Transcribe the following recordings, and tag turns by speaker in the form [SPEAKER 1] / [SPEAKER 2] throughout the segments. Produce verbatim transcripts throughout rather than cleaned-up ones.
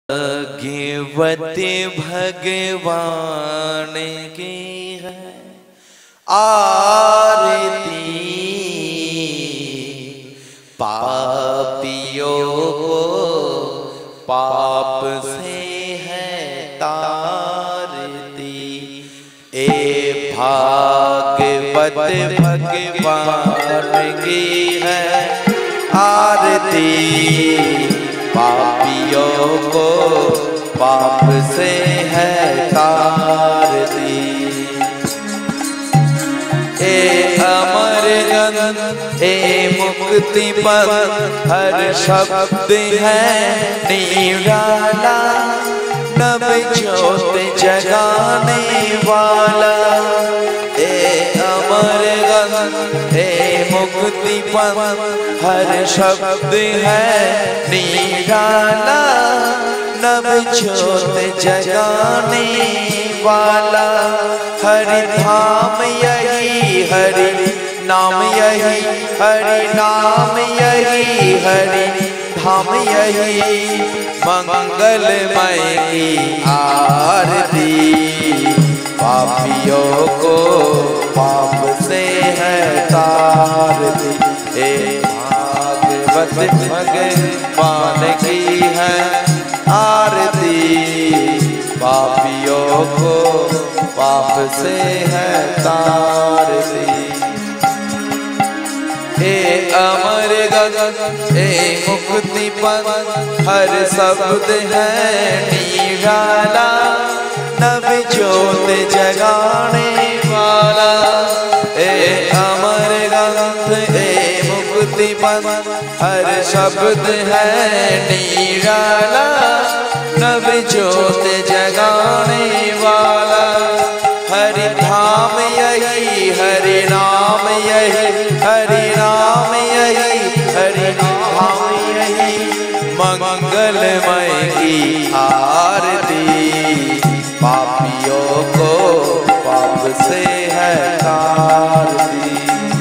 [SPEAKER 1] भाग्यवती भगवान की है आरती, पापियों को पाप से है तारती। ए भाग्यवत भगवान की है आरती, पापियों को पाप से है तारती। ए अमर गंध ए मुक्ति पद हर शब्द है निराला, नव ज्योत जगाने वाला। ए अमर गंध ए मुक्ति पद हर शब्द है निराला, नव ज्योत जगाने वाला। हरि धाम यही हरि नाम यही, हरि नाम यही हरि धाम यही, मंगलमय की आरती। पापियों को पाप से है तारती। ए भागवत भगवान की है आरती, पापियों को पाप से है तारती। हे अमर गगन हे मुक्ति पद हर शब्द है निराला, नव ज्योत जगाने वाला। हे अमर गगन हे मुक्ति पद हर शब्द है निराला, नव ज्योत जगाने वाला। हरि धाम यही हरि नाम यही, हरि नाम यही हरि धाम यही, मंगलमय की आरती। पापियों को पाप से है तारती।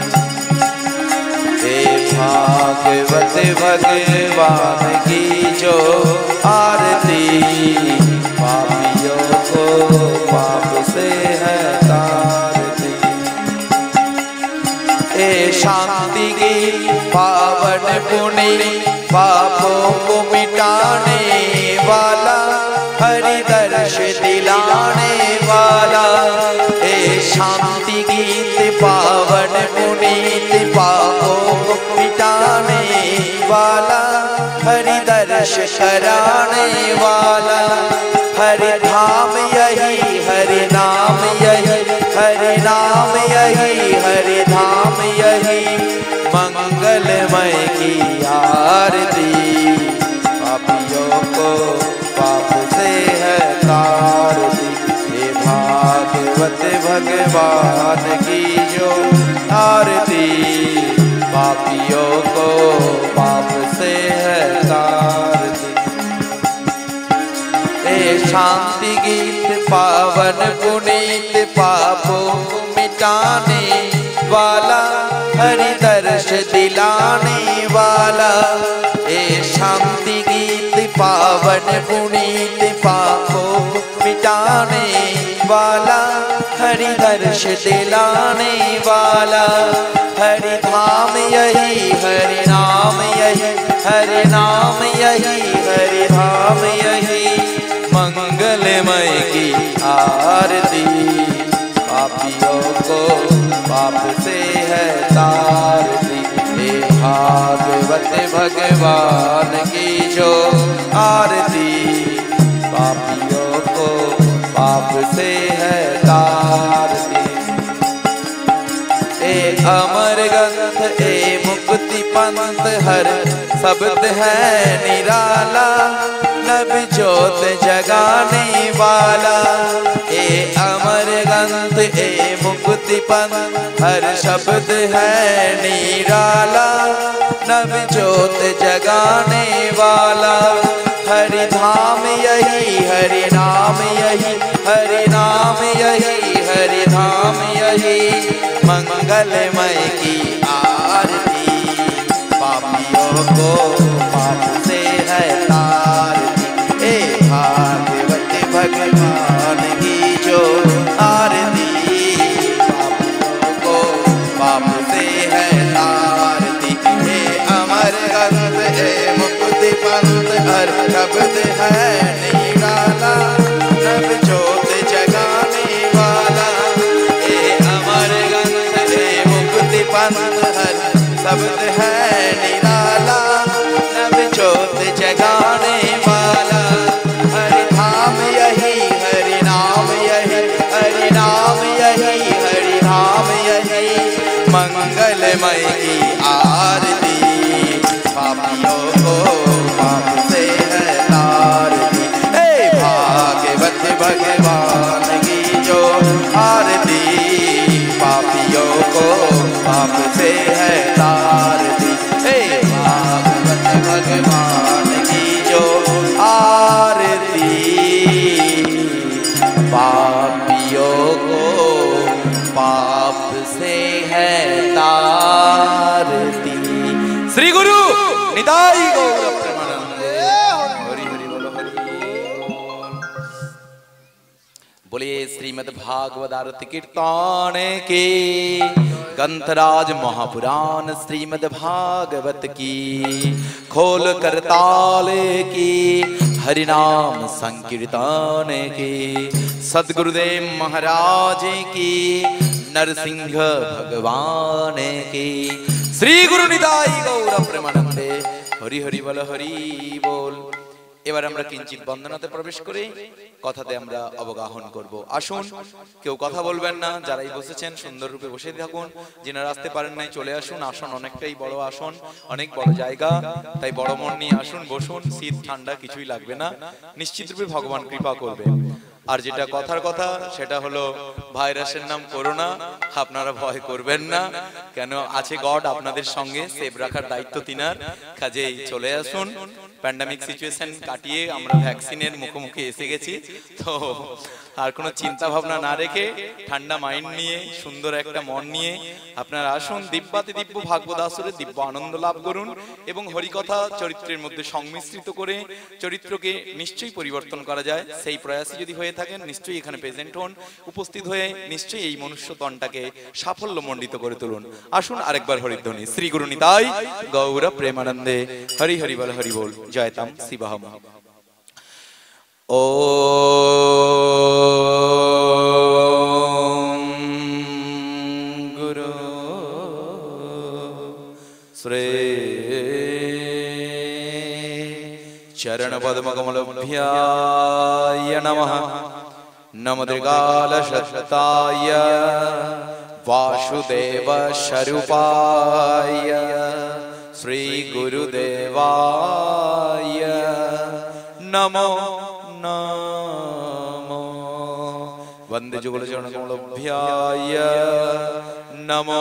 [SPEAKER 1] हे भागवत भगवान की जो आरती, पापियों को पाप से है तारती। ए शांति की पावन पुण्य पापों को मिटाने वाला, हरि दर्श दिलाने वाला। ए शांति गीत पावन पुनीत पापों को मिटाने वाला, हरि दर्श कराने वाला। हरि धाम यही हरि नाम यही, हरि नाम यही हरि धाम यही, मंगलमय की आरती। पापियों को पाप से है तारती। हे भागवत भगवान की जो आरती, पापियों को पाप से है तारती। हे शांति गीत पावन पुनीत पापों को मिटाने वाला, हरि दर्श दिलाने वाला। ए शांति गीत पावन पुनीत पापों को मिटाने वाला, हरि दर्श दिलाने वाला। हरि धाम यही हरि नाम यही, हरि नाम यही हरि धाम यही, मंगलमय की आरती। पापियों को पाप से है तारती। हे भागवत भगवान की जो आरती, पापियों को पाप से है तारती। ए अमर ग्रंथ ए मुक्ति पंथ हर शब्द है निराला, नव ज्योत जगाने वाला। ए अमर ग्रंथ ए मुक्ति पंथ हर शब्द है निराला, नव ज्योत जगाने वाला। हरि धाम यही हरि नाम यही, हरि नाम यही हरि धाम यही, मंगलमय की आरती। पापियों को पाप से है तारती। है निराला, नव ज्योत जगाने वाला। ए अमर ग्रंथ ए मुक्ति पंथ हर शब्द है निराला, नव ज्योत जगाने वाला। हरि धाम यही, हरि नाम यही, हरि नाम यही, हरि नाम यही। मंगलमय की आरती, पापियों को पाप से है तारती। हे भागवत भगवान की जो आरती, पापियों को पाप से है तारती। हे भागवत भगवान की जो आरती, पापियों को पाप से है तारती। श्री गुरु निताई गौर प्रेमानंदे। हरि हरि बोलो, हरि बोल। बोलिए श्रीमद् भागवत आरती कीर्तन की, ग्रंथराज महापुराण श्रीमद् भागवत की, खोल कर ताले की, हरिनाम संकीर्तन की, सद्गुरुदेव महाराज की, नरसिंह भगवान की। श्री गुरु निताई गौर प्रेमानंदे। हरि हरि बोल, हरि बोल। এবার আমরা কিঞ্চিত বন্দনাতে প্রবেশ করে কথাতে আমরা অবগাহন করব। আসুন, কেউ কথা বলবেন না, যারাই বসেছেন সুন্দর রূপে বসে থাকুন। যিনারা আসতে পারেন নাই চলে আসুন। আসন অনেকটাই বড় আসন, অনেক বড় জায়গা, তাই বড় মন নিয়ে আসুন, বসুন। শীত ঠান্ডা কিছুই লাগবে না, নিশ্চিত রূপে ভগবান কৃপা করবে। আর যেটা কথার কথা সেটা হলো ভাইরাসের নাম করোনা। আপনারা ভয় করবেন না, কেন আছে গড আপনাদের সঙ্গে, সেভ রাখার দায়িত্ব তিনার। কাজেই চলে আসুন। প্যান্ডামিক সিচুয়েশন কাটিয়ে আমরা ভ্যাকসিনের মুখোমুখি এসে গেছি, তো আর কোনো চিন্তা ভাবনা না রেখে ঠান্ডা মাইন্ড নিয়ে সুন্দর একটা মন নিয়ে আপনারা আসুন। দিব্যাতি দিব্য ভাগবত আসরে দিব্য আনন্দ লাভ করুন এবং হরিকথা চরিত্রের মধ্যে সংমিশ্রিত করে চরিত্রকে নিশ্চয়ই পরিবর্তন করা যায়, সেই প্রয়াসে যদি হয়ে থাকেন নিশ্চয়ই এখানে প্রেজেন্ট হন, উপস্থিত হয়ে নিশ্চয়ই এই মনুষ্যতনটাকে সাফল্যমণ্ডিত করে তুলুন। আসুন আরেকবার হরিধ্বনি। শ্রী গুরু নিতাই গৌর প্রেমানন্দে। হরি হরি বল, হরি বল। জয়তাম শিবহম। ও গুরু শ্রী চরণ পদ্ম কমলভ্যায় নমঃ। নমদ্রিকাল সত্তায় वासुदेव स्वरूपाय श्री गुरुदेवाय नमो नमो। वंदे जुगल चरण कमलभ्याय नमो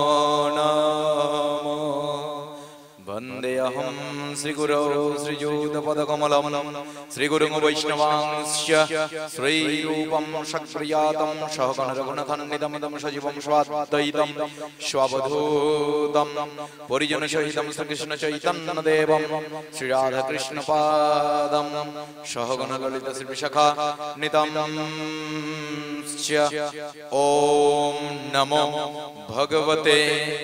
[SPEAKER 1] नमो। वंदे अहं श्री गुरौ श्रीयुतपदकमलं श्री गुरुं वैष्णवांश्च श्री रूपं शक्रियातं सहगण रघुनाथान्वितं सजीवं स्वाद्वैतं स्ववधूतं परिजन सहितं श्रीकृष्ण चैतन्य देवं श्री राधा कृष्ण पादं सहगण ललित श्री विशाखा नितं। ओम नमो भगवते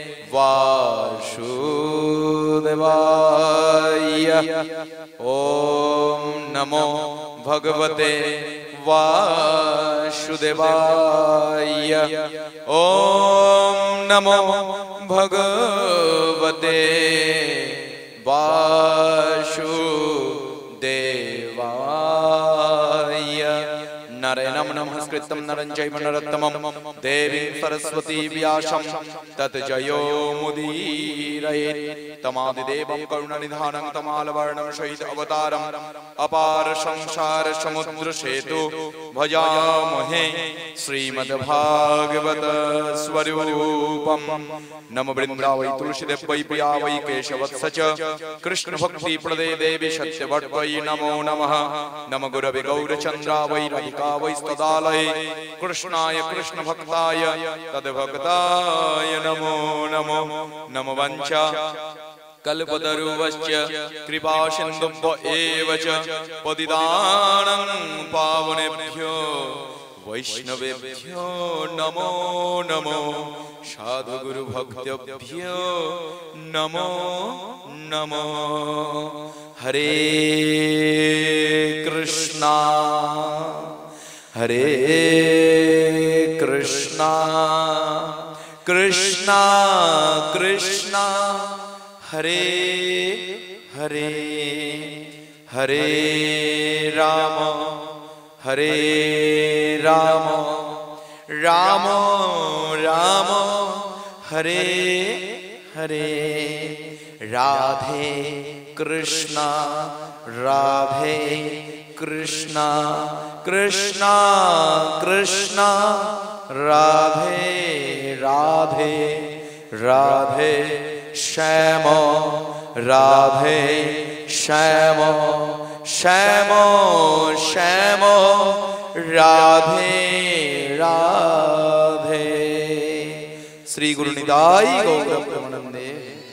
[SPEAKER 1] वासुदेवाय। ओम नमो भगवते वासुदेवाय। ओम नमो भगवते वासुदेवाय। नारायणं नमस्कृतं नरं चैव नरोत्तमं देवीं सरस्वती व्यासं तत् जयो मुदीरयेत्। तमादिदेवं करुणनिधानं तमालवर्णं सहित अवतारम् अपार संसार समुद्र सेतु भजामहे श्रीमद्भागवत स्वरूपं। नमो वृन्दावै तुलसीदेव वै प्रिया वै केशवत्स च कृष्ण भक्ति प्रदे देवी सत्यवट्वै नमो नमः। नमो गुरवे गौरचन्द्रावै राधिका वैस्तदालये कृष्णाय कृष्ण भक्ताय तद्भक्ताय नमो नमो। नमो वंचा कल्पतरुश्च कृपा सिन्धुभ्य एव च पतितानां पावनेभ्यो वैष्णवेभ्यो नमो नमो। साधु गुरु भक्तेभ्यो नमो नमो। हरे कृष्णा हरे कृष्णा कृष्णा कृष्णा हरे हरे हरे राम हरे राम राम राम हरे हरे राधे कृष्णा राधे कृष्णा कृष्णा कृष्णा राधे राधे राधे श्याम राधे श्याम श्याम श्याम राधे राधे। श्री गुरु निताई गौर प्रेमानंदे।